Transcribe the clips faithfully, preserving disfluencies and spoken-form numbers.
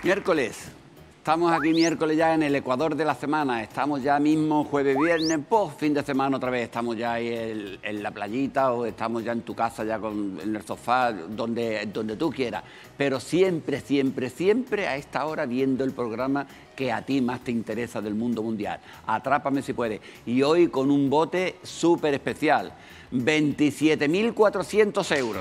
Miércoles. Estamos aquí miércoles ya en el ecuador de la semana. Estamos ya mismo jueves, viernes, pues fin de semana otra vez. Estamos ya ahí en, en la playita o estamos ya en tu casa ya con, en el sofá, donde, donde tú quieras. Pero siempre, siempre, siempre a esta hora viendo el programa que a ti más te interesa del mundo mundial. Atrápame si puedes. Y hoy con un bote súper especial. veintisiete mil cuatrocientos euros.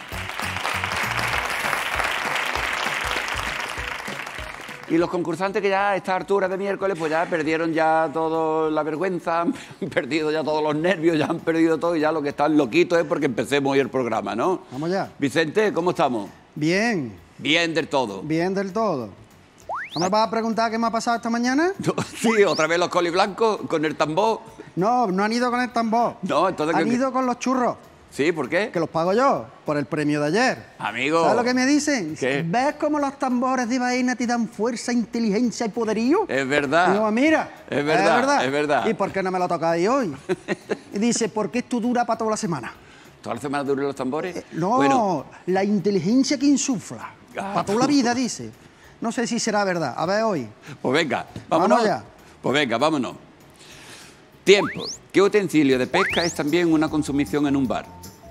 Y los concursantes que ya a esta altura de miércoles pues ya perdieron ya toda la vergüenza, han perdido ya todos los nervios, ya han perdido todo y ya lo que están loquitos es porque empecemos hoy el programa, ¿no? Vamos ya. Vicente, ¿cómo estamos? Bien. Bien del todo. Bien del todo. ¿No me vas a preguntar qué me ha pasado esta mañana? Sí, otra vez los coli blancos con el tambor. No, no han ido con el tambor. No, entonces... Han ¿qué? ido con los churros. Sí, ¿por qué? Que los pago yo, por el premio de ayer. Amigo. ¿Sabes lo que me dicen? ¿Qué? ¿Ves cómo los tambores de vaina te dan fuerza, inteligencia y poderío? Es verdad. Y digo, mira. Es verdad, es verdad. es verdad. ¿Y por qué no me lo tocáis hoy? Y dice, porque esto dura para toda la semana. ¿Toda la semana duran los tambores? Eh, no, Bueno, la inteligencia que insufla. Ah. Para toda la vida, dice. No sé si será verdad. A ver hoy. pues venga, vámonos. Vamos ya. Pues venga, vámonos. Tiempo. ¿Qué utensilio de pesca es también una consumición en un bar?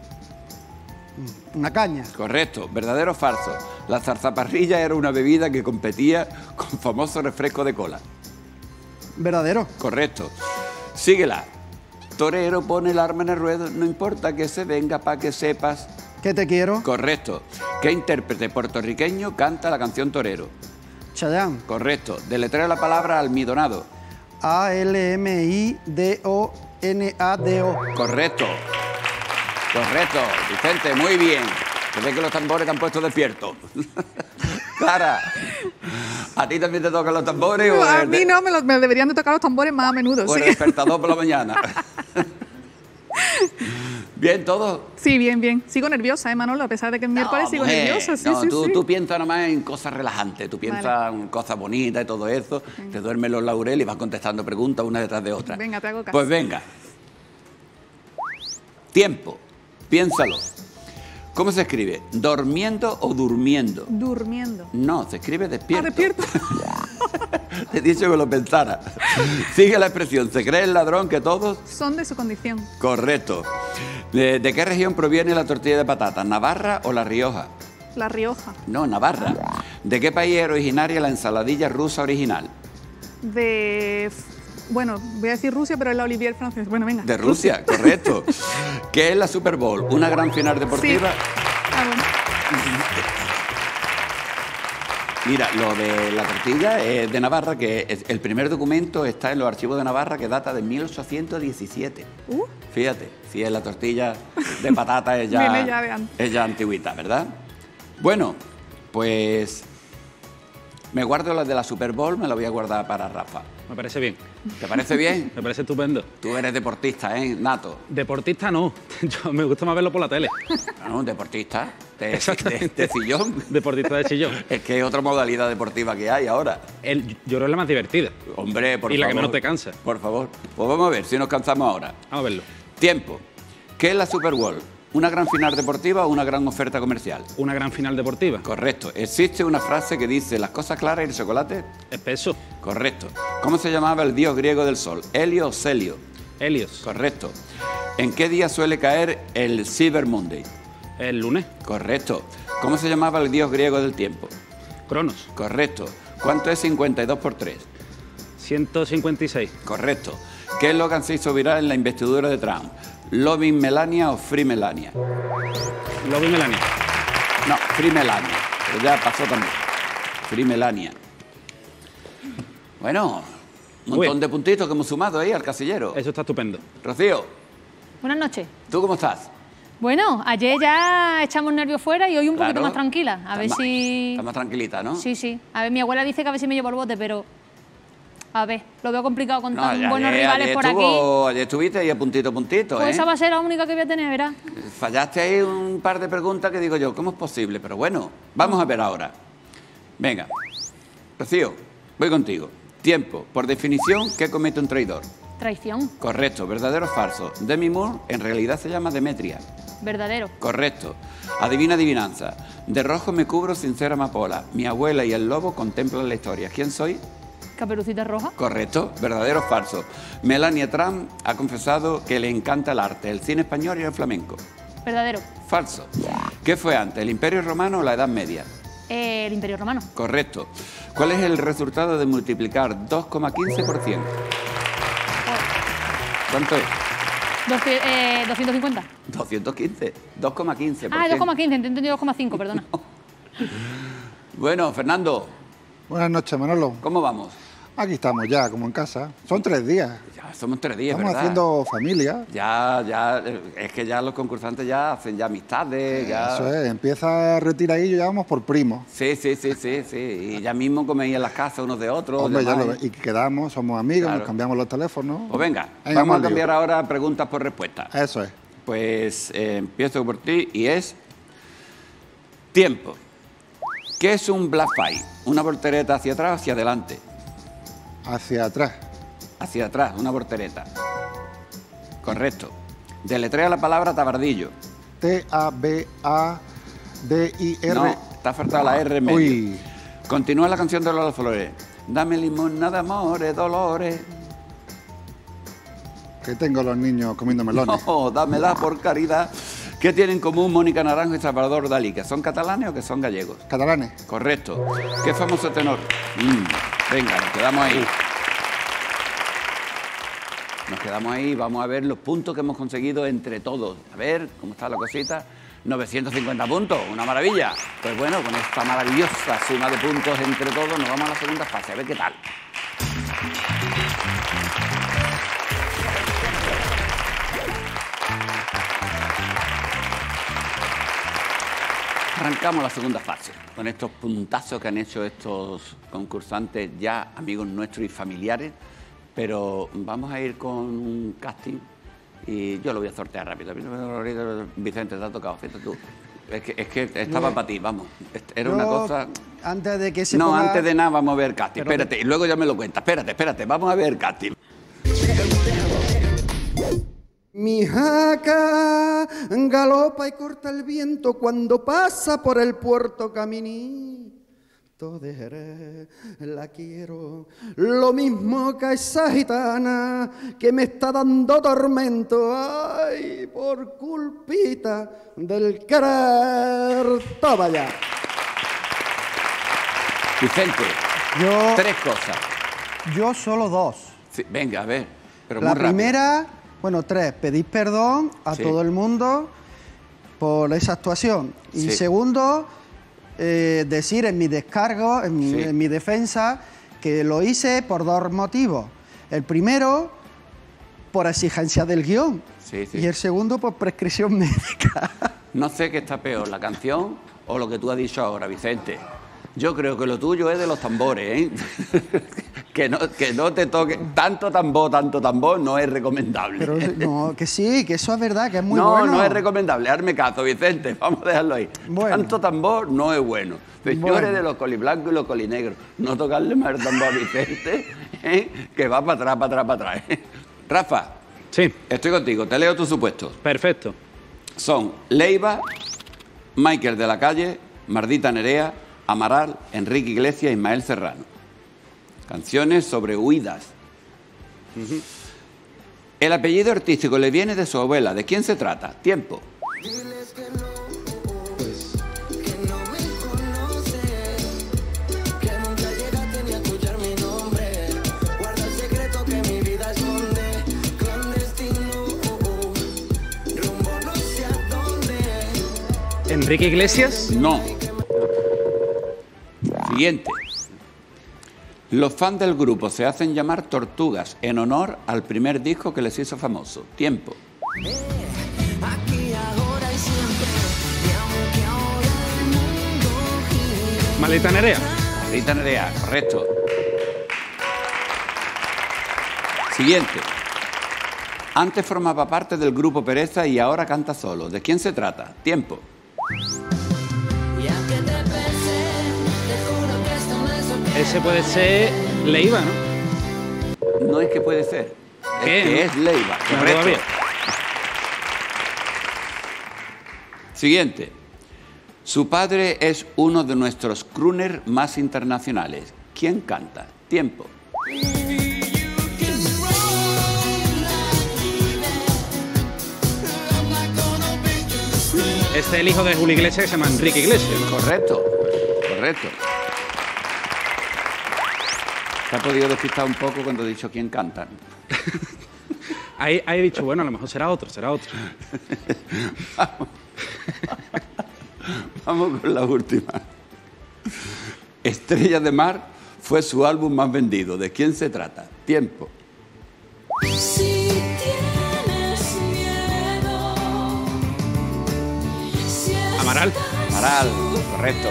Una caña. Correcto, verdadero o falso. La zarzaparrilla era una bebida que competía con famoso refresco de cola. Verdadero. Correcto. Síguela. Torero pone el arma en el ruedo, no importa que se venga para que sepas. ¿Qué te quiero? Correcto. ¿Qué intérprete puertorriqueño canta la canción Torero? Chayanne. Correcto. Deletrea la palabra almidonado. A L M I D O N A D O. Correcto. Correcto. Vicente, muy bien. Se ve que los tambores te han puesto despiertos. Clara, ¿a ti también te tocan los tambores? No, o a el mí de- no, me, lo- me deberían de tocar los tambores más a menudo, o el sí. despertador por la mañana? ¿Bien todo? Sí, bien, bien. Sigo nerviosa, ¿eh, Manolo? A pesar de que es miércoles, No, sigo mujer, nerviosa, sí, no, sí, tú, sí. tú piensas nomás en cosas relajantes, tú piensas en cosas bonitas y todo eso, te duermes los laureles y vas contestando preguntas una detrás de otra. Venga, te hago caso. Pues venga. Tiempo, piénsalo. ¿Cómo se escribe? ¿Dormiendo o durmiendo? Durmiendo. No, se escribe despierto. Ah, despierto. Te he dicho que lo pensara. Sigue la expresión, ¿se cree el ladrón que todos? Son de su condición. Correcto. ¿De, de qué región proviene la tortilla de patatas? ¿Navarra o La Rioja? La Rioja. No, Navarra. ¿De qué país es originaria la ensaladilla rusa original? De... Bueno, voy a decir Rusia, pero es la Olivier francés. Bueno, venga. De Rusia, correcto. ¿Qué es la Super Bowl? ¿Una gran final Sí. deportiva? Ah, bueno. Mira, lo de la tortilla es de Navarra, que es- el primer documento está en los archivos de Navarra, que data de mil ochocientos diecisiete. Uh. Fíjate, si es la tortilla de patata es ya, Viene ya de antes. es ya antigüita, ¿verdad? Bueno, pues me guardo la de la Super Bowl, me la voy a guardar para Rafa. Me parece bien, ¿Te parece bien? me parece estupendo. Tú eres deportista, ¿eh? Nato. Deportista no, yo me gusta más verlo por la tele. No, un deportista de, de, Exactamente. de sillón. Deportista de chillón. Es que es otra modalidad deportiva que hay ahora. El, yo creo que es la más divertida. Hombre, por favor. Y la que menos te cansa. Por favor. Pues vamos a ver si nos cansamos ahora. Vamos a verlo. Tiempo. ¿Qué es la Super Bowl? ¿Una gran final deportiva o una gran oferta comercial? Una gran final deportiva. Correcto. ¿Existe una frase que dice las cosas claras y el chocolate? Espeso. Correcto. ¿Cómo se llamaba el dios griego del sol? ¿Helio o Celio? Helios. Correcto. ¿En qué día suele caer el Cyber Monday? El lunes. Correcto. ¿Cómo se llamaba el dios griego del tiempo? Cronos. Correcto. ¿Cuánto es cincuenta y dos por tres? ciento cincuenta y seis. Correcto. ¿Qué eslogan se hizo viral en la investidura de Trump? ¿Loving Melania o Free Melania? Lobo y Melania. No, Free Melania. Pero ya pasó también. Free Melania. Bueno, un montón Uy. de puntitos que hemos sumado ahí al casillero. Eso está estupendo. Rocío, Buenas noches. ¿tú cómo estás? Bueno, ayer ya echamos nervios fuera y hoy un poquito Claro. más tranquila. A Está ver más- si... Está más tranquilita, ¿no? Sí, sí. A ver, mi abuela dice que a ver si me llevo el bote, pero... A ver, lo veo complicado con No, tan ayer- buenos rivales ayer por aquí. estuvo- Ayer estuviste ahí a puntito a puntito, Pues ¿eh? esa va a ser la única que voy a tener, ¿verdad? Fallaste ahí un par de preguntas que digo yo, ¿cómo es posible? Pero bueno, vamos a ver ahora. Venga, Rocío, voy contigo. Tiempo. Por definición, ¿qué comete un traidor? Traición. Correcto, verdadero o falso. Demi Moore en realidad se llama Demetria. Verdadero. Correcto. Adivina adivinanza. De rojo me cubro sin ser amapola. Mi abuela y el lobo contemplan la historia. ¿Quién soy? Caperucita Roja. Correcto. ¿Verdadero o falso? Melania Trump ha confesado que le encanta el arte, el cine español y el flamenco. Verdadero. Falso. ¿Qué fue antes, el Imperio Romano o la Edad Media? Eh, el Imperio Romano. Correcto. ¿Cuál es el resultado de multiplicar dos coma quince por cien? ¿Cuánto es? Doce- eh, doscientos cincuenta. doscientos quince. dos coma quince por cien. Ah, dos coma quince, he entendido dos coma cinco, perdona. Bueno, Fernando, Buenas noches, Manolo. ¿cómo vamos? Aquí estamos ya, como en casa. Son tres días. Ya somos tres días, Estamos ¿verdad? haciendo familia. Ya, ya, eh, es que ya los concursantes ya hacen ya amistades, ya... Eso es, empieza a retiradillo, ya vamos por primos. Sí, sí, sí, sí, sí. Y ya mismo coméis en las casas unos de otros. Hombre, ya lo llamáis. ve- y quedamos, somos amigos, Claro. nos cambiamos los teléfonos. Pues venga, Venga, vamos a al lío. cambiar ahora preguntas por respuestas. Eso es. Pues eh, empiezo por ti y es... Tiempo. ¿Qué es un black fight? Una voltereta hacia atrás o hacia adelante. Hacia atrás. Hacia atrás, una voltereta. Correcto. Deletrea la palabra tabardillo. T A B A D I R. No, te ha faltado la R en medio. Uy. Continúa la canción de Lola Flores. Dame limosna de amores, dolores. Que tengo los niños comiendo melones. No, dámela por caridad. ¿Qué tienen en común Mónica Naranjo y Salvador Dalí? ¿Que son catalanes o que son gallegos? Catalanes. Correcto. ¿Qué famoso tenor? Mm, venga, nos quedamos ahí. Nos quedamos ahí, vamos a ver los puntos que hemos conseguido entre todos. A ver cómo está la cosita. novecientos cincuenta puntos, una maravilla. Pues bueno, con esta maravillosa suma de puntos entre todos nos vamos a la segunda fase, a ver qué tal. Arrancamos la segunda fase con estos puntazos que han hecho estos concursantes ya amigos nuestros y familiares, pero vamos a ir con un casting y yo lo voy a sortear rápido. Vicente, te ha tocado, fíjate tú. Es que, es que estaba para ti, vamos. Era una Yo, cosa... Antes de que se No, ponga- antes de nada vamos a ver casting. Pero- Espérate, y luego ya me lo cuentas. Espérate, espérate, vamos a ver casting. Mi jaca galopa y corta el viento cuando pasa por el puerto caminito de Jerez. La quiero lo mismo que a esa gitana que me está dando tormento. Ay, por culpita del querer. Toma ya. Vicente, Yo, tres cosas. yo solo dos. Sí, venga, a ver. Pero La muy rápido. primera, bueno, tres, pedir perdón a Sí. todo el mundo por esa actuación. Y Sí. segundo, eh, decir en mi descargo, en mi, Sí. en mi defensa, que lo hice por dos motivos. El primero, por exigencia del guión. Sí, sí. Y el segundo, por prescripción médica. No sé qué está peor, la canción o lo que tú has dicho ahora, Vicente. Yo creo que lo tuyo es de los tambores, ¿eh? que, no, que no te toque. Tanto tambor, tanto tambor no es recomendable. Pero no, que sí, que eso es verdad, que es muy no, bueno. no es recomendable. Hazme caso, Vicente. Vamos a dejarlo ahí. Bueno. Tanto tambor no es bueno. Señores Bueno. de los coliblancos y los colinegros, no tocarle más el tambor a Vicente, ¿eh? que va para atrás, para atrás, para atrás. ¿eh? Rafa, Sí, estoy contigo. Te leo tus supuestos. perfecto. Son Leiva, Michael de la Calle, Mardita Nerea, Amaral, Enrique Iglesias, Ismael Serrano. Canciones sobre huidas. El apellido artístico le viene de su abuela. ¿De quién se trata? Tiempo. Enrique Iglesias. No. Siguiente. Los fans del grupo se hacen llamar Tortugas en honor al primer disco que les hizo famoso. Tiempo. Maleta Nerea. Rita Nerea, correcto. Siguiente. Antes formaba parte del grupo Pereza y ahora canta solo. ¿De quién se trata? Tiempo. Ese puede ser Leiva, ¿no? No es que puede ser. Es ¿Qué? que es Leiva. No, Correcto. todavía. Siguiente. Su padre es uno de nuestros crooners más internacionales. ¿Quién canta? Tiempo. Este es el hijo de Julio Iglesias que se llama Enrique Iglesias. Correcto, correcto. ¿Te ha podido despistar un poco cuando he dicho quién canta? Ahí, ahí he dicho, bueno, a lo mejor será otro, será otro. Vamos. Vamos con la última. Estrella de Mar fue su álbum más vendido. ¿De quién se trata? Tiempo. Si tienes miedo, si Amaral. Amaral, correcto.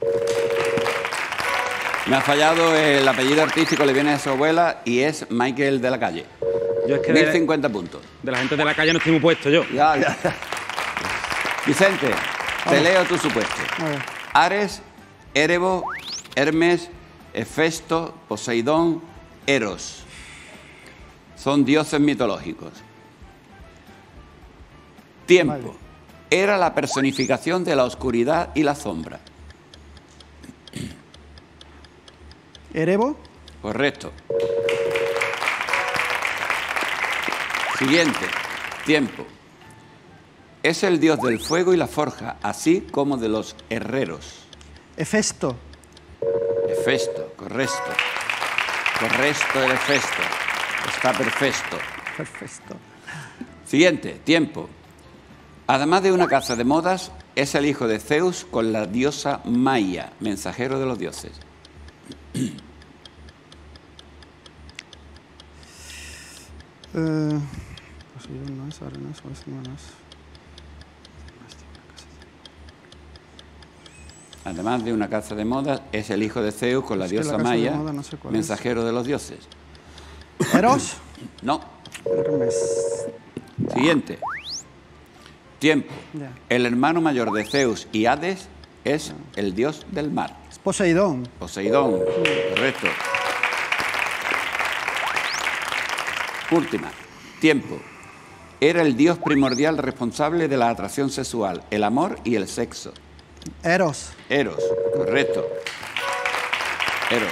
Me ha fallado el apellido artístico, le viene de su abuela y es Michael de la Calle. Yo es que mil de, cincuenta puntos. de la gente de la calle no estoy muy puesto yo. Ya, ya, ya. Vicente, te leo tu supuesto. A ver. Ares, Érebo, Hermes, Hefesto, Poseidón, Eros. Son dioses mitológicos. Tiempo. Vale. Era la personificación de la oscuridad y la sombra. Erebo. Correcto. Siguiente. Tiempo. Es el dios del fuego y la forja, así como de los herreros. Hefesto. Hefesto, correcto. Correcto el Hefesto. Está perfecto. Perfecto. Siguiente. Tiempo. Además de una casa de modas, es el hijo de Zeus con la diosa Maia, mensajero de los dioses. Eh, Poseidón no es, Arenas, Oceanas. Además de una casa de modas, es el hijo de Zeus con la Es que la diosa casa de Maia, moda no sé cuál es. mensajero de los dioses. Eros. No. Hermes. Siguiente. Tiempo. Ya. El hermano mayor de Zeus y Hades es el dios del mar. Es Poseidón. Poseidón. Correcto. Última. Tiempo. Era el dios primordial responsable de la atracción sexual, el amor y el sexo. Eros. Eros. Correcto. Eros.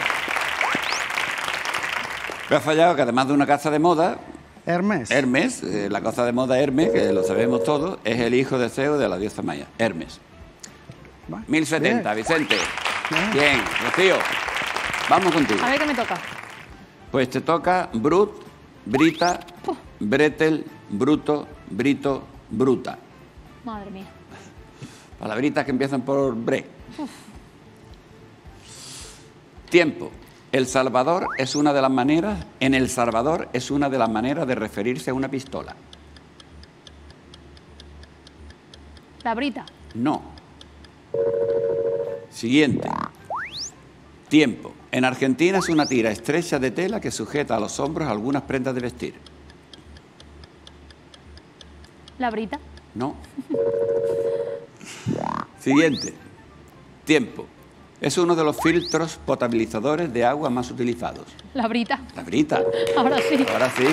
Me ha fallado que además de una casa de moda, Hermes. Hermes, eh, la cosa de moda Hermes, que lo sabemos todos, es el hijo de Zeus de la diosa Maya. Hermes. Va. mil setenta, Bien. Vicente. Bien. Bien, Rocío. Vamos contigo. A ver qué me toca. Pues te toca Brut, Brita, Bretel, Bruto, Brito, Bruta. Madre mía. Palabritas que empiezan por bre. Tiempo. El Salvador es una de las maneras, en El Salvador es una de las maneras de referirse a una pistola. La brita. No. Siguiente. Tiempo. En Argentina es una tira estrecha de tela que sujeta a los hombros algunas prendas de vestir. La brita. No. Siguiente. Tiempo. Es uno de los filtros potabilizadores de agua más utilizados. La brita. La brita. Ahora sí. Ahora sí.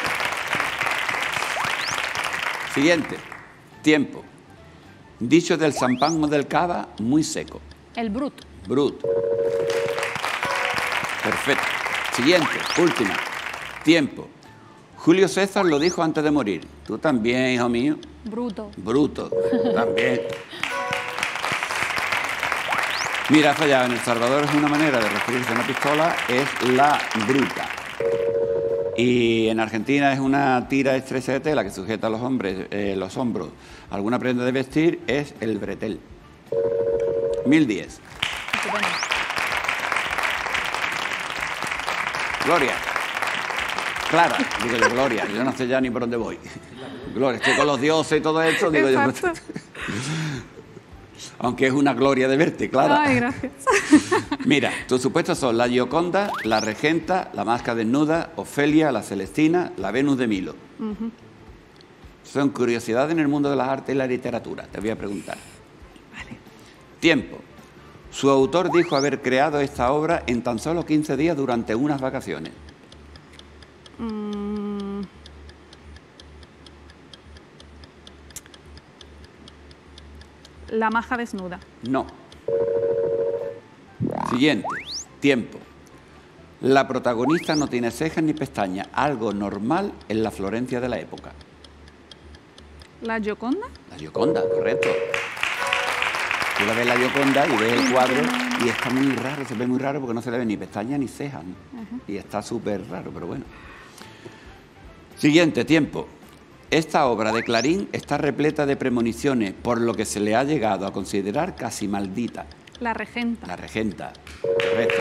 Siguiente. Tiempo. Dicho del champán del cava, muy seco. El brut. Brut. Perfecto. Siguiente. Última. Tiempo. Julio César lo dijo antes de morir. Tú también, hijo mío. Bruto. Bruto. También. Mira, ha fallado. En El Salvador es una manera de referirse a una pistola, es la bruta. Y en Argentina es una tira estrecha de tela que sujeta a los hombres, eh, los hombros. Alguna prenda de vestir es el bretel. mil diez. Estupendo. Gloria. Clara, digo yo, Gloria. Yo no sé ya ni por dónde voy. Gloria, estoy con los dioses y todo eso, digo yo. Exacto. Aunque es una gloria de verte, Clara. Ay, gracias. Mira, tus supuestos son la Gioconda, la Regenta, la Masca desnuda, Ofelia, la Celestina, la Venus de Milo. Son curiosidades en el mundo de las artes y la literatura. Te voy a preguntar. Vale. Tiempo. Su autor dijo haber creado esta obra en tan solo quince días durante unas vacaciones. Mm. La maja desnuda. No. Siguiente. Tiempo. La protagonista no tiene cejas ni pestañas, algo normal en la Florencia de la época. La Gioconda. La Gioconda, correcto. Tú la ves la Gioconda y ves el cuadro y está muy raro, se ve muy raro porque no se le ve ni pestañas ni cejas, ¿no? Uh-huh. Y está súper raro, pero bueno. Siguiente, tiempo. Esta obra de Clarín está repleta de premoniciones, por lo que se le ha llegado a considerar casi maldita. La Regenta. La Regenta, correcto.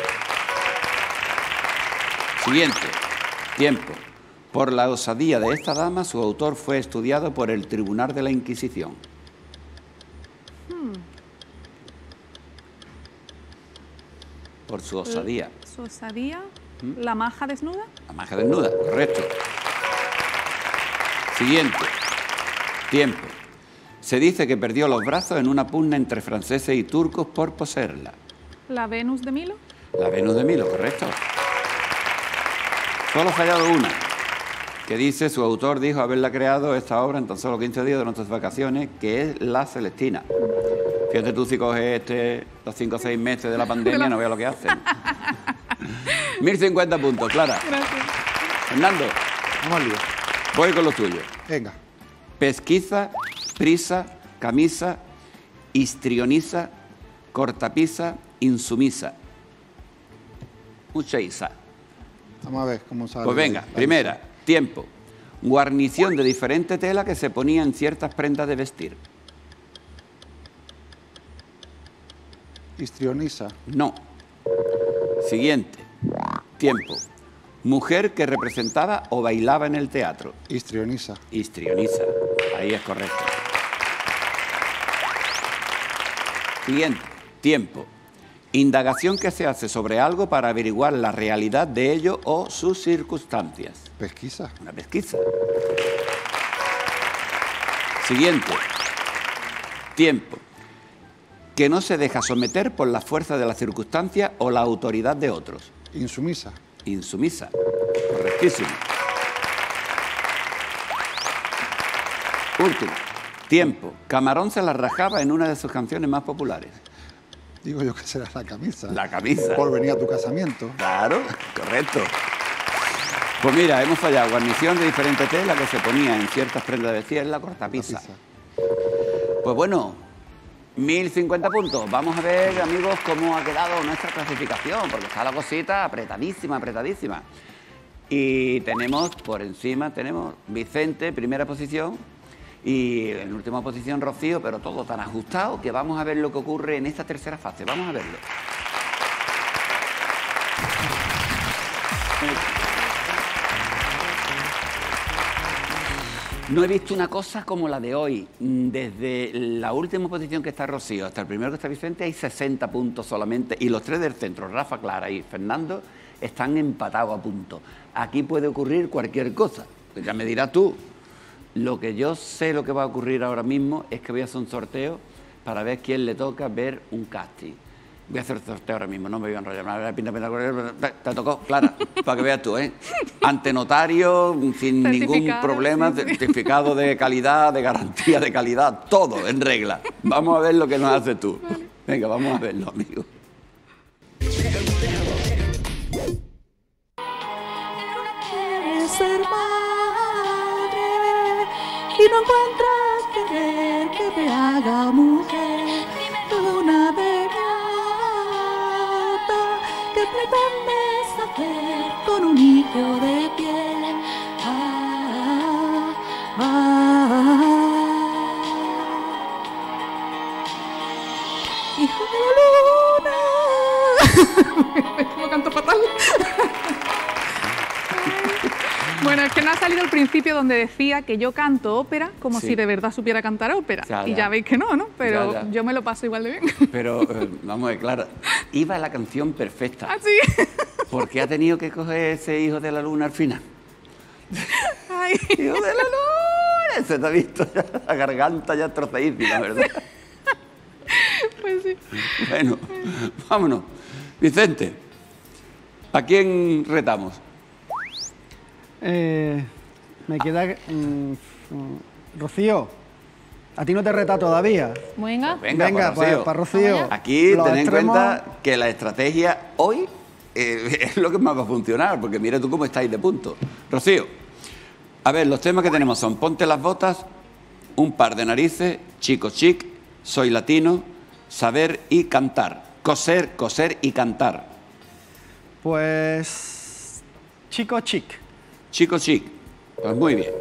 Siguiente, tiempo. Por la osadía de esta dama, su autor fue estudiado por el Tribunal de la Inquisición. Hmm. Por su osadía. Su osadía. ¿Mm? La maja desnuda. La maja desnuda, correcto. Siguiente, tiempo. Se dice que perdió los brazos en una pugna entre franceses y turcos por poseerla. La Venus de Milo. La Venus de Milo, correcto. Solo ha fallado una, que dice, su autor dijo haberla creado esta obra en tan solo quince días de nuestras vacaciones, que es La Celestina. Fíjate tú si coges este, los cinco o seis meses de la pandemia, no veas lo que hacen. mil cincuenta puntos, Clara. Gracias. Fernando, Vamos al lío. voy con los tuyos. Venga. Pesquisa, prisa, camisa, histrioniza, cortapisa, insumisa. Mucha isa. Vamos a ver cómo sale. Pues venga, primera, tiempo. Guarnición de diferente tela que se ponía en ciertas prendas de vestir. Histrioniza. No. Siguiente, tiempo. Mujer que representaba o bailaba en el teatro. Histrioniza. Histrioniza. Ahí es correcto. Siguiente, tiempo. Indagación que se hace sobre algo para averiguar la realidad de ello o sus circunstancias. Pesquisa. Una pesquisa. Siguiente. Tiempo. Que no se deja someter por la fuerza de las circunstancias o la autoridad de otros. Insumisa. Insumisa. Correctísimo. Último. Tiempo. Camarón se la rajaba en una de sus canciones más populares. Digo yo que será la camisa. La camisa. Por venir a tu casamiento. Claro, correcto. Pues mira, hemos fallado. Guarnición de diferente tela que se ponía en ciertas prendas de vestir en la cortapisa. Pues bueno, mil cincuenta puntos. Vamos a ver, amigos, cómo ha quedado nuestra clasificación, porque está la cosita apretadísima, apretadísima. Y tenemos, por encima, tenemos Vicente, primera posición, y en última posición Rocío, pero todo tan ajustado que vamos a ver lo que ocurre en esta tercera fase. Vamos a verlo. No he visto una cosa como la de hoy. Desde la última posición que está Rocío hasta el primero que está Vicente hay sesenta puntos solamente, y los tres del centro, Rafa, Clara y Fernando, están empatados a punto. Aquí puede ocurrir cualquier cosa. Ya me dirás tú. Lo que yo sé lo que va a ocurrir ahora mismo es que voy a hacer un sorteo para ver quién le toca ver un casting. Voy a hacer el sorteo ahora mismo, no me voy a enrollar. Pinta, pinta, pinta, te tocó, Clara, para que veas tú, ¿eh? Ante notario, sin ningún problema, sí, sí. certificado de calidad, de garantía de calidad, todo en regla. Vamos a ver lo que nos haces tú. Venga, vamos a verlo, amigos. Ser madre y no encuentras querer que te haga mujer, luna de plata que pretendes hacer con un hijo de piel. Ah, ah, hijo de la luna. ¿Cómo canto fatal? Bueno, es que no ha salido el principio donde decía que yo canto ópera como Sí. si de verdad supiera cantar ópera. Ya, y ya. ya veis que no, ¿no? Pero Ya, ya. yo me lo paso igual de bien. Pero, eh, vamos a ver, Clara, iba la canción perfecta. Así. ¿Por qué ha tenido que coger ese hijo de la luna al final? Ay. ¡Hijo de la luna! Se te ha visto ya la garganta ya trozadísima, ¿verdad? Pues sí. Bueno, vámonos. Vicente, ¿a quién retamos? Eh, me queda... mm, mm, Rocío, A ti no te reta todavía. Venga. Venga, Venga, para Rocío. pues, para Rocío. Vamos Aquí Los ten en extremos- cuenta que la estrategia hoy eh, es lo que más va a funcionar, porque mira tú cómo estáis de punto. Rocío, a ver, los temas que tenemos son Ponte las botas, Un par de narices, Chico chic, Soy latino, Saber y cantar. Coser, coser y cantar. Pues... Chico chic. Chico chic. Pues muy bien.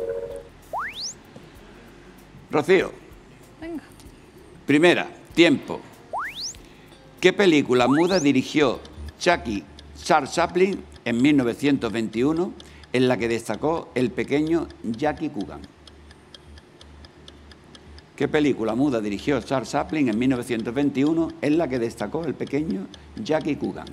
Rocío, Venga. primera, tiempo. ¿Qué película muda dirigió Jackie Charles Chaplin en mil novecientos veintiuno en la que destacó el pequeño Jackie Coogan? ¿Qué película muda dirigió Charles Chaplin en mil novecientos veintiuno en la que destacó el pequeño Jackie Coogan?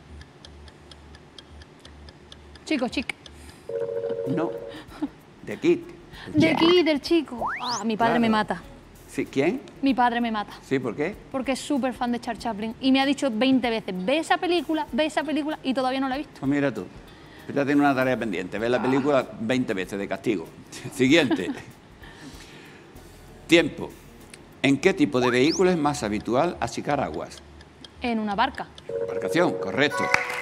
Chico, chic. No, The Kid. De aquí, del chico. Ah, mi padre Claro. me mata. Sí, ¿quién? Mi padre me mata. Sí, ¿por qué? Porque es súper fan de Charles Chaplin. Y me ha dicho veinte veces, ve esa película, ve esa película, y todavía no la he visto. Pues mira tú, ya tienes una tarea pendiente, ver la película veinte veces de castigo. Siguiente. Tiempo. ¿En qué tipo de vehículo es más habitual achicar aguas? En una barca. Embarcación, correcto.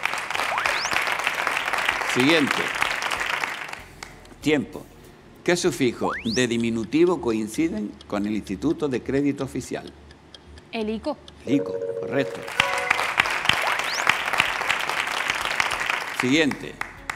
Siguiente. Tiempo. ¿Qué sufijo de diminutivo coinciden con el Instituto de Crédito Oficial? El ICO. ICO, correcto. Siguiente.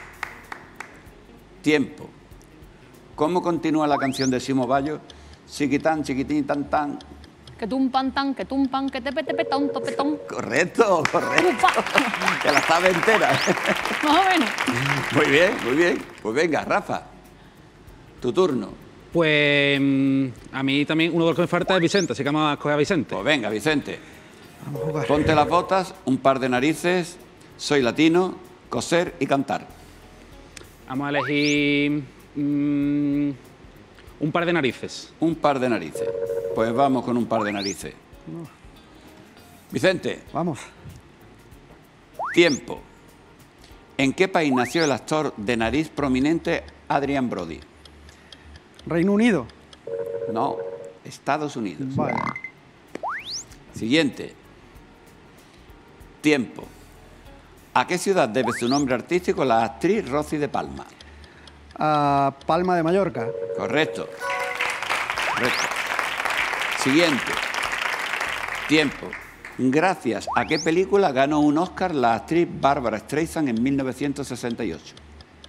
Tiempo. ¿Cómo continúa la canción de Simo Bayo? Chiquitán, chiquitín, tan, tan. Que tumpan tan, que tumpan, que tepe tepe ton, topetón. Correcto, correcto. Upa. Te la sabes entera. Más o menos. Muy bien, muy bien. Pues venga, Rafa. Tu turno. Pues mm, a mí también uno de los que me falta es Vicente, así que vamos a escoger a Vicente. Pues venga, Vicente. Vamos a jugar. Ponte las botas, un par de narices, soy latino, coser y cantar. Vamos a elegir mm, un par de narices. Un par de narices. Pues vamos con un par de narices. Vicente, Vamos. tiempo. ¿En qué país nació el actor de nariz prominente Adrian Brody? Reino Unido. No, Estados Unidos. Vale. Siguiente. Tiempo. ¿A qué ciudad debe su nombre artístico la actriz Rosy de Palma? A Palma de Mallorca. Correcto. Correcto. Siguiente. Tiempo. Gracias a qué película ganó un Oscar la actriz Barbara Streisand en mil novecientos sesenta y ocho.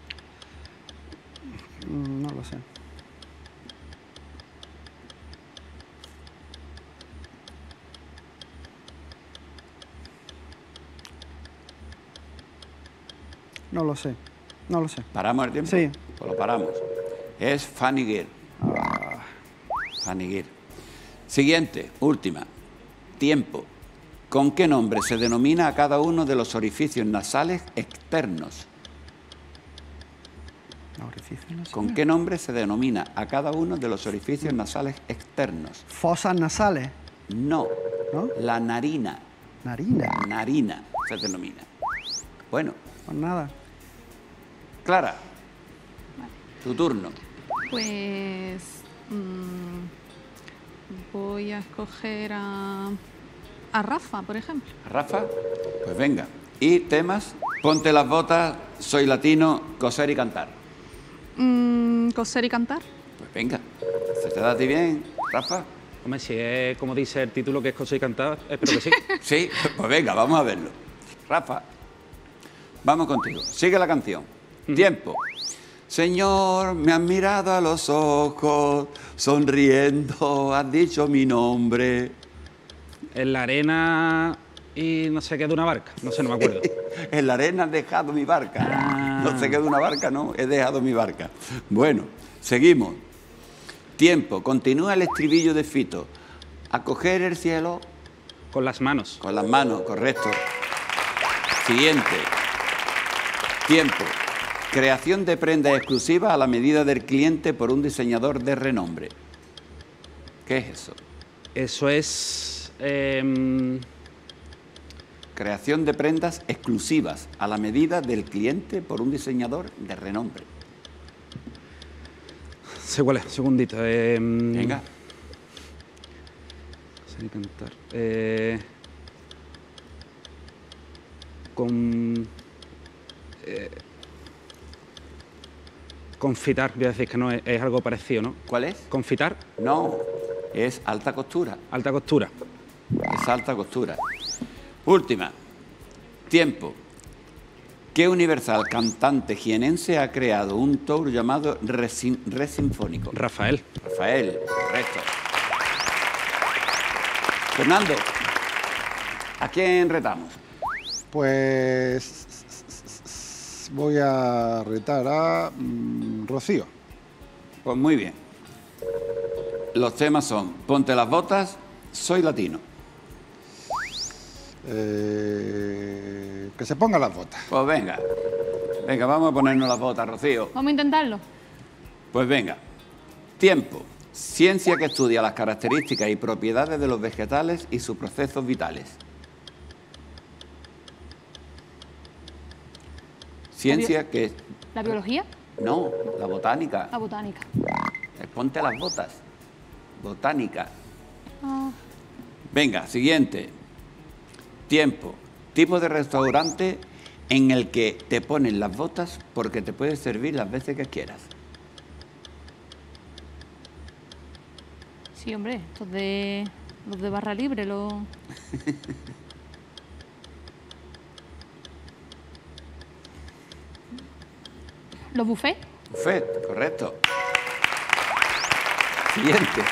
Mm, No lo sé. No lo sé. No lo sé. ¿Paramos el tiempo? Sí. Pues lo paramos. Es Fanny Gear. Fanny Gear. Siguiente, última. Tiempo. ¿Con qué nombre se denomina a cada uno de los orificios nasales externos? Orificio nasal. ¿Con qué nombre se denomina a cada uno de los orificios nasales externos? Fosas nasales. No, ¿No? la narina. Narina. Narina se denomina. Bueno, Pues nada. Clara, tu turno. Pues mm, voy a escoger a, a Rafa, por ejemplo. Rafa, pues venga. Y temas, ponte las botas, soy latino, coser y cantar. Mm, coser y cantar. Pues venga, ¿se te da a ti bien, Rafa? Hombre, si es como dice el título que es coser y cantar, espero que sí. Sí, pues venga, vamos a verlo. Rafa, vamos contigo. Sigue la canción. Tiempo. Señor, me has mirado a los ojos, sonriendo, has dicho mi nombre. En la arena y no sé qué de una barca, no sé, no me acuerdo. En la arena has dejado mi barca. Ah. No sé qué de una barca, no, he dejado mi barca. Bueno, seguimos. Tiempo. Continúa el estribillo de Fito. A coger el cielo Con las manos. con las manos, correcto. Siguiente. Tiempo. Creación de prendas exclusivas a la medida del cliente por un diseñador de renombre. ¿Qué es eso? Eso es... em, Creación de prendas exclusivas a la medida del cliente por un diseñador de renombre. sé cuál es, segundito. em, Venga. Y cantar. Eh, con... Eh, confitar, voy a decir que no, es, es algo parecido, ¿no? ¿Cuál es? Confitar, No, es alta costura. alta costura. Es alta costura. Última. Tiempo. ¿Qué universal cantante jienense ha creado un tour llamado Re Sinfónico? Rafael. Rafael, correcto. Fernando, ¿a quién retamos? Pues voy a retar a mm, Rocío. Pues muy bien. Los temas son Ponte las botas, Soy latino. Eh, que se ponga las botas. Pues venga. Venga, vamos a ponernos las botas, Rocío. Vamos a intentarlo. Pues venga. Tiempo. Ciencia que estudia las características y propiedades de los vegetales y sus procesos vitales. Ciencia que... ¿La biología? No, la botánica. La botánica. Eh, Ponte las botas. Botánica. Ah, Venga, siguiente. Tiempo. Tipo de restaurante en el que te ponen las botas porque te puedes servir las veces que quieras. sí, hombre, estos de... los de barra libre, los... ¿Los buffets? Buffet, correcto. Siguiente.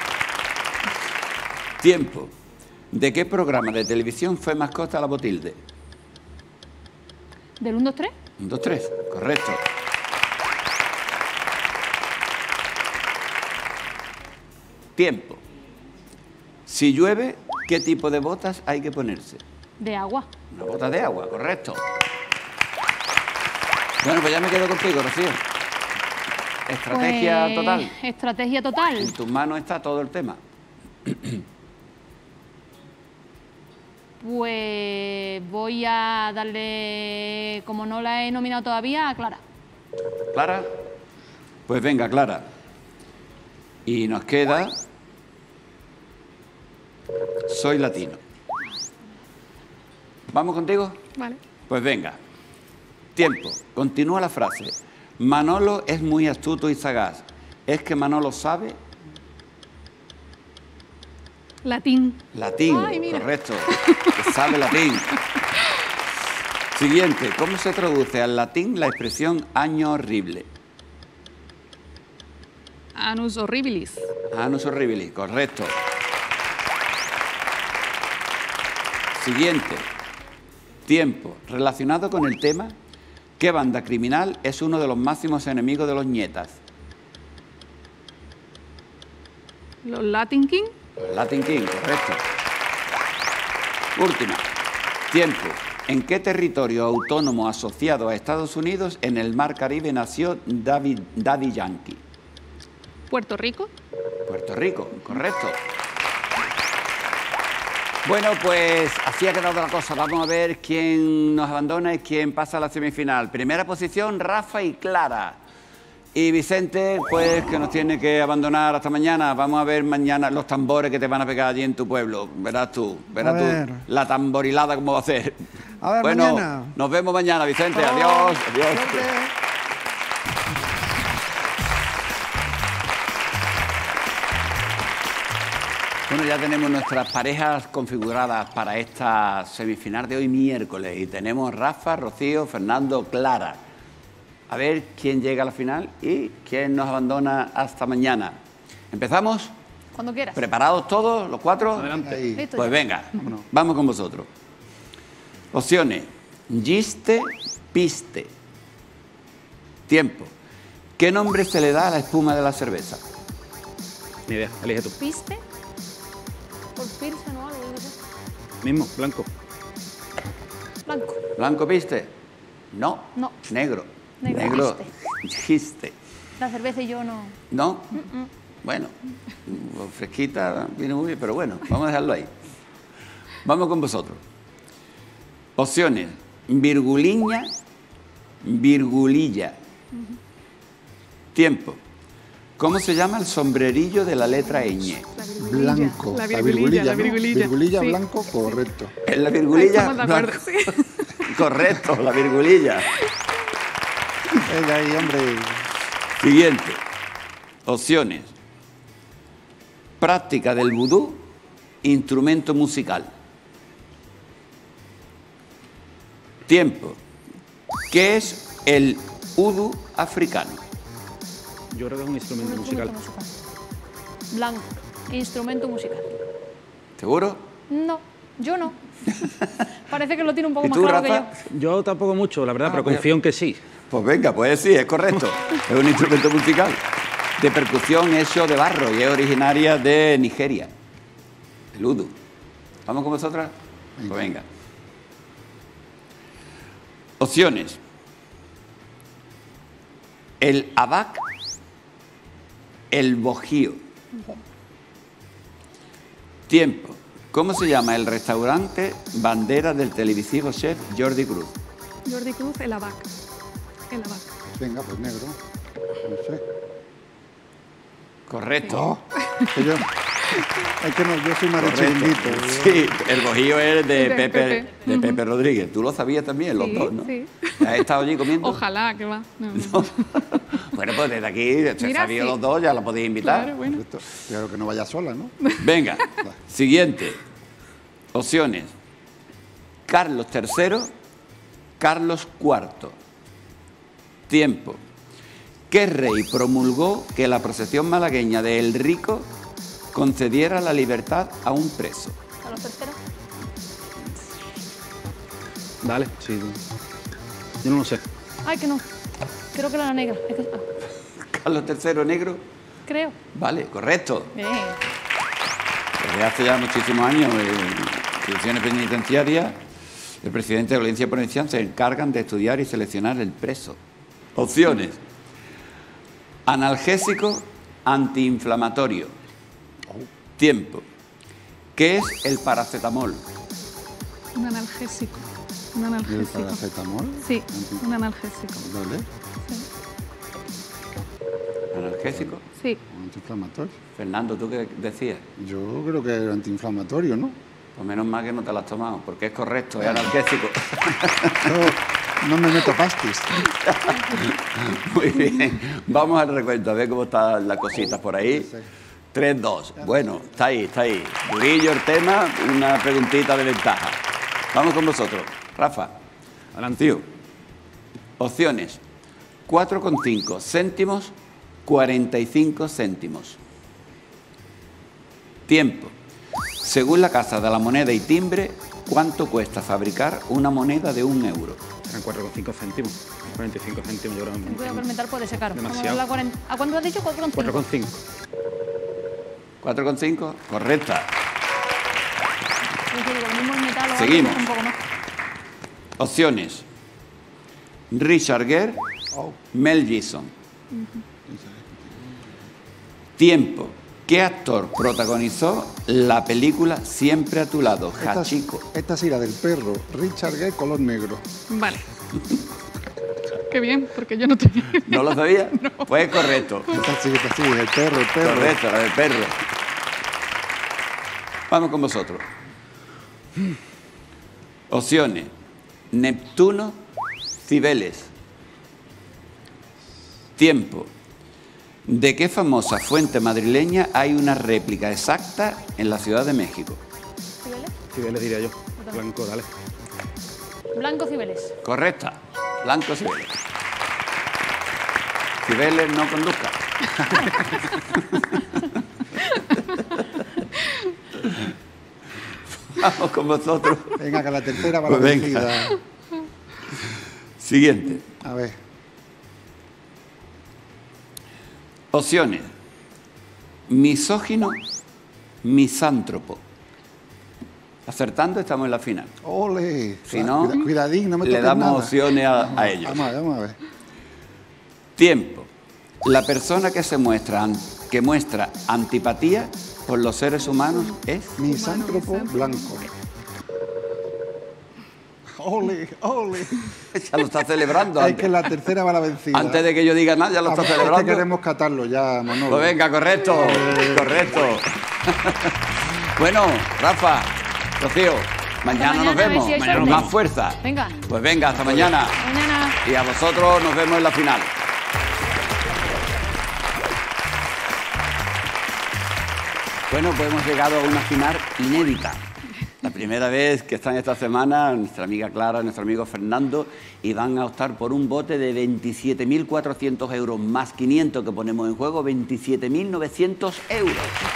Tiempo. ¿De qué programa de televisión fue mascota la Botilde? ¿Del uno, dos, tres? Un, dos, tres, correcto. Tiempo. Si llueve, ¿qué tipo de botas hay que ponerse? De agua. Una bota de agua, correcto. Bueno, pues ya me quedo contigo, Rocío. Estrategia Pues, total. Estrategia total. En tus manos está todo el tema. Pues voy a darle, como no la he nominado todavía, a Clara. ¿Clara? Pues venga, Clara. Y nos queda... Soy latino. ¿Vamos contigo? Vale. Pues venga. Tiempo. Continúa la frase. Manolo es muy astuto y sagaz. ¿Es que Manolo sabe? Latín. Latín. Ay, mira. Correcto. Que sabe latín. Siguiente. ¿Cómo se traduce al latín la expresión año horrible? Anus horribilis. Anus horribilis. Correcto. Siguiente. Tiempo. Relacionado con el tema, ¿qué banda criminal es uno de los máximos enemigos de los nietas? Los Latin King. Latin King, correcto. Última. Tiempo. ¿En qué territorio autónomo asociado a Estados Unidos en el Mar Caribe nació David, Daddy Yankee? Puerto Rico. Puerto Rico, correcto. Bueno, pues así ha quedado la cosa. Vamos a ver quién nos abandona y quién pasa a la semifinal. Primera posición, Rafa y Clara. Y Vicente, pues que nos tiene que abandonar hasta mañana. Vamos a ver mañana los tambores que te van a pegar allí en tu pueblo. Verás tú, verás A tú ver. la tamborilada cómo va a ser. A ver, bueno, mañana. nos vemos mañana, Vicente. Adiós, adiós. Suerte. Bueno, ya tenemos nuestras parejas configuradas para esta semifinal de hoy miércoles y tenemos Rafa, Rocío, Fernando, Clara. A ver quién llega a la final y quién nos abandona hasta mañana. ¿Empezamos? Cuando quieras. ¿Preparados todos, los cuatro? Adelante. Ahí. Listo Pues ya. venga, vamos con vosotros. Opciones. Giste, piste. Tiempo. ¿Qué nombre se le da a la espuma de la cerveza? Ni idea, elige tú. ¿Piste? ¿Por Pilsen o algo? Yo qué sé. Mismo, blanco. Blanco. ¿Blanco piste? No. No. Negro. Negro Giste. La cerveza y yo no... ¿No? Bueno, fresquita viene muy bien, pero bueno, vamos a dejarlo ahí. Vamos con vosotros. Opciones. Virguliña, virgulilla. Tiempo. ¿Cómo se llama el sombrerillo de la letra ñ? La blanco. La virgulilla, la ¿no? virgulilla. Virgulilla Sí. blanco, correcto. Es la virgulilla. Estamos de acuerdo, blanco. sí. Correcto, la virgulilla. Venga ahí, hombre. Siguiente. Opciones. Práctica del vudú, instrumento musical. Tiempo. ¿Qué es el udú africano? Yo creo que es un instrumento musical. Instrumento musical. Blanco. Instrumento musical. ¿Seguro? No, yo no. Parece que lo tiene un poco ¿Y más tú, claro que Rafa? yo. Yo tampoco mucho, la verdad, Ah, pero pues- confío en que sí. Pues venga, pues sí, es correcto. Es un instrumento musical de percusión hecho de barro y es originaria de Nigeria. El udú. ¿Vamos con vosotras? Pues venga. Opciones. El abac, el bojío. Tiempo. ¿Cómo se llama el restaurante bandera del televisivo chef Jordi Cruz? Jordi Cruz, el abac. El abac. Venga, pues negro. No sé. Correcto. Oh, que yo, es que no, yo soy más de Correcto. chiringuito. Sí, el bojío es de, De Pepe, Pepe. de Pepe Rodríguez. Tú lo sabías también, los Sí, dos, ¿no? sí. ¿Has estado allí comiendo? Ojalá, que va. No, no. No. Bueno, pues desde aquí, se Mira, sabía sí. los dos, ya la podéis invitar. Claro, bueno. Correcto. Claro que no vaya sola, ¿no? Venga, siguiente. Opciones. Carlos tercero, Carlos cuarto. Tiempo. ¿Qué rey promulgó que la procesión malagueña de El Rico concediera la libertad a un preso? Carlos tercero. Dale, sí. Yo no lo sé. Ay, que no. Creo que era la negra. Es que- ah, Carlos tercero negro. creo. Vale, correcto. Bien. Desde hace ya muchísimos años, en instituciones penitenciarias, el presidente de la Audiencia Provincial se encargan de estudiar y seleccionar el preso. Opciones. Analgésico, antiinflamatorio. Tiempo. ¿Qué es el paracetamol? Un analgésico. Un ¿Y el analgésico. paracetamol? Sí, un analgésico. Vale. ¿Analgésico? Sí. Antiinflamatorio. Fernando, ¿tú qué decías? Yo creo que es antiinflamatorio, ¿no? Pues menos mal que no te lo has tomado, porque es correcto, es analgésico. No, no me meto pastis. Muy bien. Vamos al recuento, a ver cómo están las cositas por ahí. tres dos. Bueno, está ahí, está ahí. Durillo el tema, una preguntita de ventaja. Vamos con vosotros. Rafa. Adelante. Tío. Opciones. cuatro coma cinco céntimos, cuarenta y cinco céntimos. Tiempo. Según la Casa de la Moneda y Timbre, ¿cuánto cuesta fabricar una moneda de un euro? Eran cuatro coma cinco céntimos. cuarenta y cinco céntimos, yo creo. El código alimentar puede ser caro. Vamos a Demasiado. darle a cuarenta. ¿A cuánto has dicho? cuatro coma cinco. cuatro coma cinco. ¿cuatro coma cinco? Correcta. Es decir, lo mismo el metal o Seguimos. algo, un poco más. Opciones. Richard Gere, Mel Gibson. Tiempo. ¿Qué actor protagonizó la película Siempre a tu lado, Esta, Hachiko? esta sí, la del perro. Richard Gere, color negro. Vale. Qué bien, porque yo no tenía. ¿No lo sabía? Pues correcto. Esta sí, esta sí, el perro, el perro. Correcto, la del perro. Vamos con vosotros. Opciones. Neptuno, Cibeles. Tiempo. ¿De qué famosa fuente madrileña hay una réplica exacta en la Ciudad de México? ¿Cibeles? Cibeles diría yo. Blanco, dale. Blanco Cibeles. Correcta. Blanco Cibeles. Cibeles no conduzca. Vamos con vosotros. Venga, que la tercera va Pues la venga. vencida. Siguiente. A ver. Opciones. Misógino, misántropo. Acertando estamos en la final. Ole. Si no, Cuida- cuidadín, no me le toques damos nada. opciones a, a ellos. Vamos a ver, vamos a ver. Tiempo. La persona que se muestra, an- que muestra antipatía por los seres humanos es... Misántropo blanco. Ole, ole. Ya lo está celebrando Es antes. que la tercera va la vencida. Antes de que yo diga nada, ya lo está Aparte celebrando. queremos catarlo ya, Manolo. Pues venga, correcto, correcto. Bueno, Rafa, Rocío, mañana, mañana, nos a ver vemos. si hay Mañana suerte. más fuerza. Venga. Pues venga, hasta mañana. Mañana. Y a vosotros nos vemos en la final. Bueno, pues hemos llegado a una final inédita. La primera vez que están esta semana nuestra amiga Clara, nuestro amigo Fernando, y van a optar por un bote de veintisiete mil cuatrocientos euros más quinientos que ponemos en juego, veintisiete mil novecientos euros.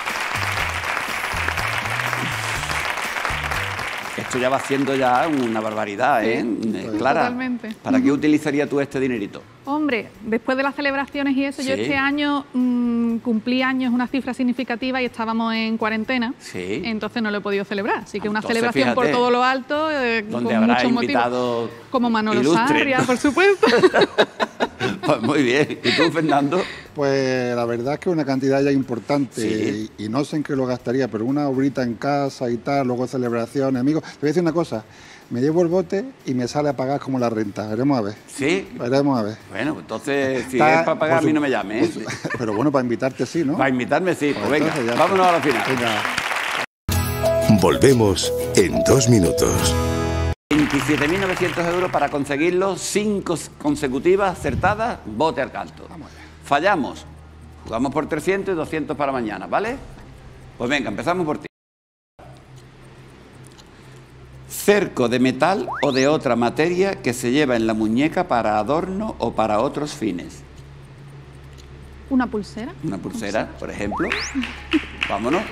Esto ya va siendo ya una barbaridad, ¿eh? Sí, Clara, totalmente. ¿para qué utilizarías tú este dinerito? Hombre, después de las celebraciones y eso, yo Sí. este año mmm, cumplí años, una cifra significativa y estábamos en cuarentena. Sí. Entonces no lo he podido celebrar. Así que una Entonces, celebración por fíjate, todo lo alto, eh, donde con habrá muchos motivos. invitados Como Manolo ilustres. Sarria, por supuesto. Pues muy bien. ¿Y tú, Fernando? Pues la verdad es que una cantidad ya importante Sí. y, y no sé en qué lo gastaría, pero una obrita en casa y tal, luego celebraciones, amigos. Te voy a decir una cosa, me llevo el bote y me sale a pagar como la renta. Veremos a ver. Sí. Veremos a ver. Bueno, pues entonces, si Está- es para pagar, a por mí su- no me llames. ¿eh? pues, pero bueno, para invitarte sí, ¿no? Para invitarme, sí. Pues venga, entonces ya vámonos está. a la final. Venga. Volvemos en dos minutos. veintisiete mil novecientos euros para conseguirlo, cinco consecutivas acertadas, bote al canto. Fallamos, jugamos por trescientos y doscientos para mañana, ¿vale? Pues venga, empezamos por ti. Cerco de metal o de otra materia que se lleva en la muñeca para adorno o para otros fines. Una pulsera. Una pulsera, por ejemplo. Vámonos.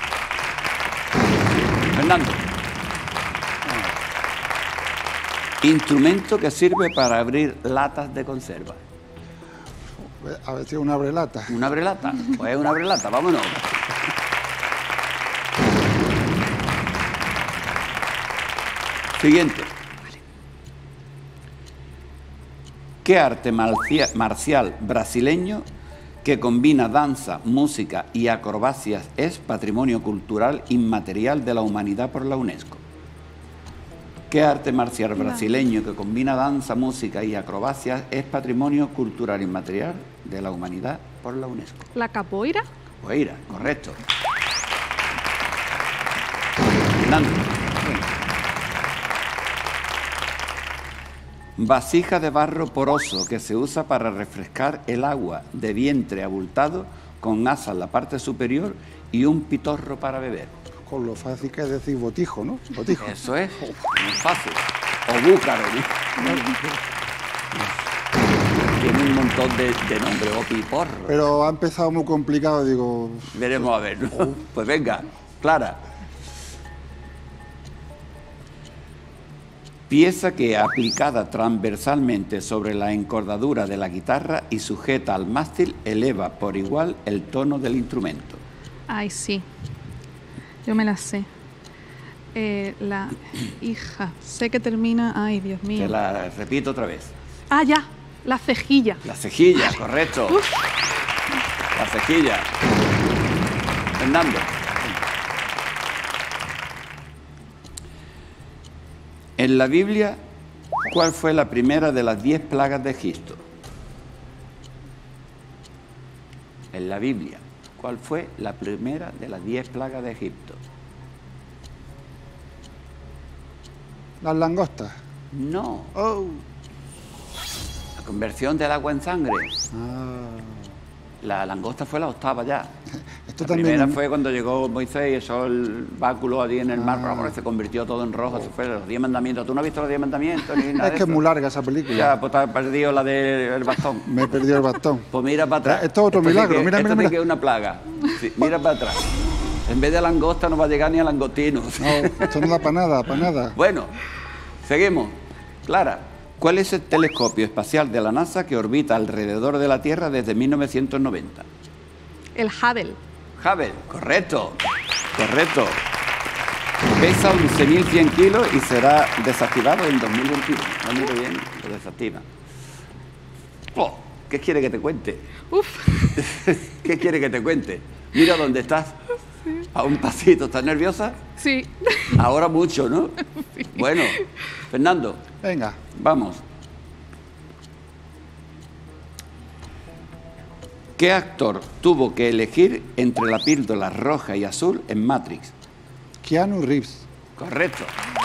Fernando. Instrumento que sirve para abrir latas de conserva. A ver si es una abrelata. ¿Una abrelata? Pues es una abrelata, vámonos. Siguiente. ¿Qué arte marcia- marcial brasileño que combina danza, música y acrobacias es patrimonio cultural inmaterial de la humanidad por la UNESCO? ¿Qué arte marcial brasileño que combina danza, música y acrobacias es patrimonio cultural inmaterial de la humanidad por la UNESCO? La capoeira. Capoeira, correcto. Fernando. Vasija de barro poroso que se usa para refrescar el agua de vientre abultado con asa en la parte superior y un pitorro para beber. Con lo fácil que es decir botijo, ¿no? Botijo. Eso es, muy fácil. O búcaro, ¿no? Tiene un montón de, de nombres, o piporro. Pero ha empezado muy complicado, digo... Veremos a ver, ¿no? Pues venga, Clara. Pieza que aplicada transversalmente sobre la encordadura de la guitarra y sujeta al mástil eleva por igual el tono del instrumento. Ay, sí. Yo me la sé. Eh, la hija. Sé que termina... Ay, Dios mío. Te la repito otra vez. Ah, ya. La cejilla. La cejilla, correcto. La cejilla. Fernando. En la Biblia, ¿cuál fue la primera de las diez plagas de Egipto? En la Biblia, ¿cuál fue la primera de las diez plagas de Egipto? Las langostas. No, Oh. la conversión del agua en sangre. Ah. La langosta fue la octava ya. Esto La también... primera fue cuando llegó Moisés y echó el báculo allí en el mar Ah. Rojo y se convirtió todo en rojo. Se fue los diez mandamientos. ¿Tú no has visto los diez mandamientos ni nada Es de que es eso? muy larga esa película. Ya, pues te has perdido la del bastón. Me he perdido el bastón. Pues mira para atrás. Esto es otro sí milagro. que- Mira, esto mira, sí mira. que es una plaga. Sí, mira para atrás. En vez de langosta no va a llegar ni a langostino. No, esto no da para nada, para nada. Bueno, seguimos. Clara, ¿cuál es el telescopio espacial de la NASA que orbita alrededor de la Tierra desde mil novecientos noventa? El Hubble. Hubble, correcto, correcto. Pesa once mil cien kilos y será desactivado en dos mil veintiuno. El año que viene lo desactiva. Oh, ¿qué quiere que te cuente? Uf. ¿Qué quiere que te cuente? Mira dónde estás. A un pasito. ¿Estás nerviosa? Sí. Ahora mucho, ¿no? Bueno, Fernando, Venga. vamos. ¿Qué actor tuvo que elegir entre la píldora roja y azul en Matrix? Keanu Reeves. Correcto.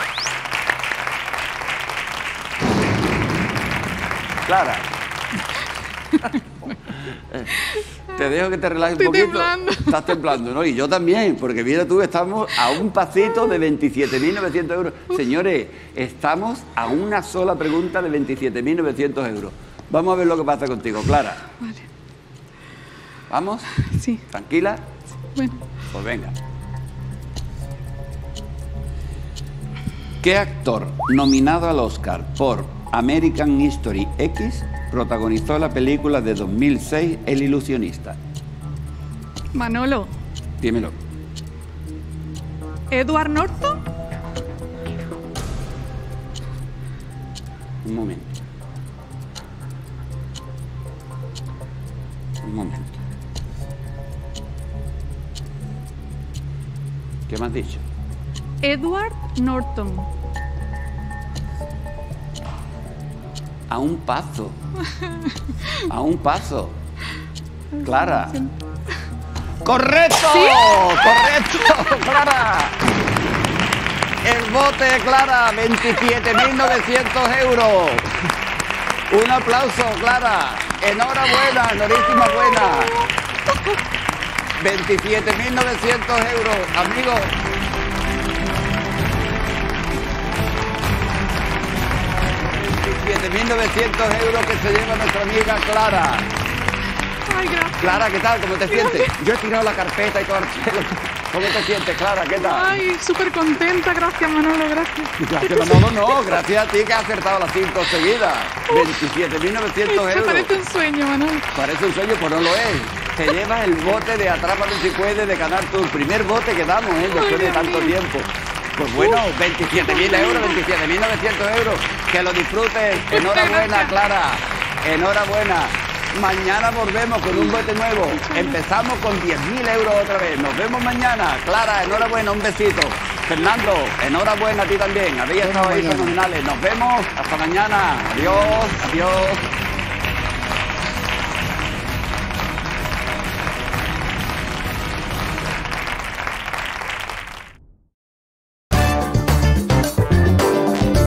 Clara. Te dejo que te relajes un Estoy poquito. temblando. Estás temblando, ¿no? Y yo también, porque mira tú, estamos a un pasito de veintisiete mil novecientos euros. Señores, estamos a una sola pregunta de veintisiete mil novecientos euros. Vamos a ver lo que pasa contigo, Clara. Vale. ¿Vamos? Sí. ¿Tranquila? Bueno. Pues venga. ¿Qué actor nominado al Oscar por American History X protagonizó la película de dos mil seis El ilusionista? Manolo. Dímelo. Edward Norton. Un momento. Un momento. ¿Qué me has dicho? Edward Norton. A un paso. A un paso. Clara. ¡Correcto! ¡Correcto, Clara! El bote, Clara, veintisiete mil novecientos euros. Un aplauso, Clara. Enhorabuena, enhorísima buena. veintisiete mil novecientos euros, amigos. veintisiete mil novecientos euros que se lleva nuestra amiga Clara. Ay, gracias. Clara, ¿qué tal? ¿Cómo te sientes? Yo he tirado la carpeta y todo el cielo. ¿Cómo te sientes, Clara? ¿Qué tal? Ay, súper contenta. Gracias, Manolo, gracias. Gracias, Manolo, no, gracias a ti que has acertado las cinco seguidas. veintisiete mil novecientos Me euros. parece un sueño, Manolo. Parece un sueño, pues no lo es. Te llevas el bote de Atrápalo si puedes de Canal Sur. Primer bote que damos, ¿eh? Después Ay, de Dios tanto mío. tiempo. Pues bueno, veintisiete mil euros, veintisiete mil novecientos euros. Que lo disfrutes. Enhorabuena, gracias. Clara. Enhorabuena. Mañana volvemos con un bote nuevo. Empezamos con diez mil euros otra vez. Nos vemos mañana. Clara, enhorabuena, un besito. Fernando, enhorabuena a ti también. Habéis estado ahí mañana. fenomenales. Nos vemos. Hasta mañana. Adiós, adiós.